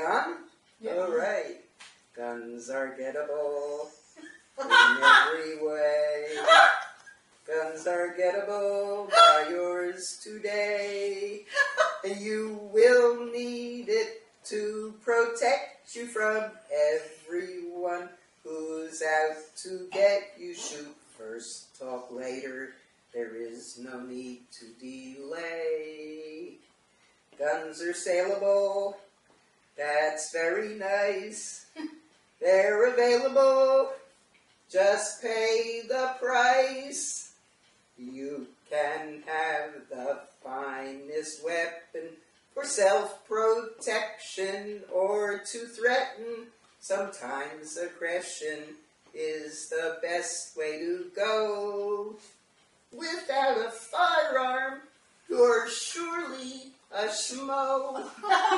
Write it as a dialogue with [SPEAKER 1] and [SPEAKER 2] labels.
[SPEAKER 1] gun?
[SPEAKER 2] Yeah.
[SPEAKER 1] All right. Guns are gettable in every way. Guns are gettable by yours today. You will need it to protect you from everyone who's out to get you. Shoot first, talk later. There is no need to delay. Guns are saleable. That's very nice. They're available. Just pay the price. You can have the finest weapon for self-protection or to threaten. Sometimes aggression is the best way to go. Without a firearm, you're surely a schmo.